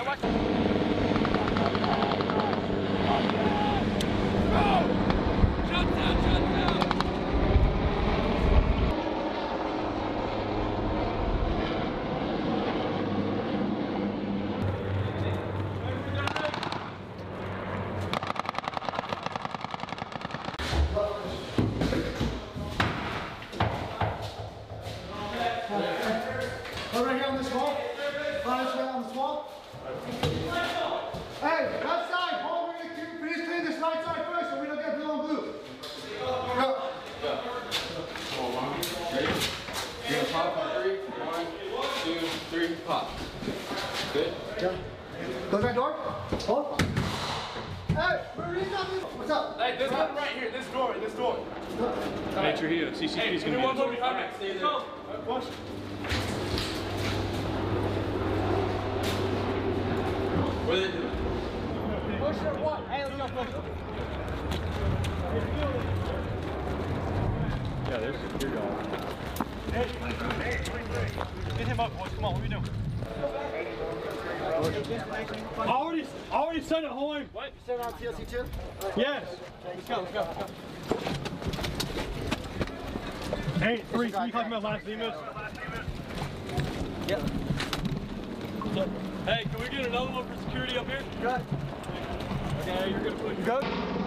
watch. Shut down, shut down. Right here on this wall. Right on this wall. Hey, left side. Paul, we're going to finish clean this right side first so we don't get blue on blue. Go. Ready? You're gonna pop on 3. 1, 2, 3, pop. Good? Yeah. Close that door. Hold. Hey, Marines up here. What's up? Hey, this one right here. This door. This door. Make sure here. CCP is going to be one behind me. Stay there. Go. Watch. What are they doing? Push your what? Hey, let's go push. Yeah, there's your dog. Hey, get him up, boys. Come on, what are we doing? I already sent it home. What? You sent it on TLC too? Yes. Let's go, let's go, let's go. Hey, 3, can you copy my last image? Yep. Hey, can we get another one for security up here? Good. Okay, you're gonna put. Good.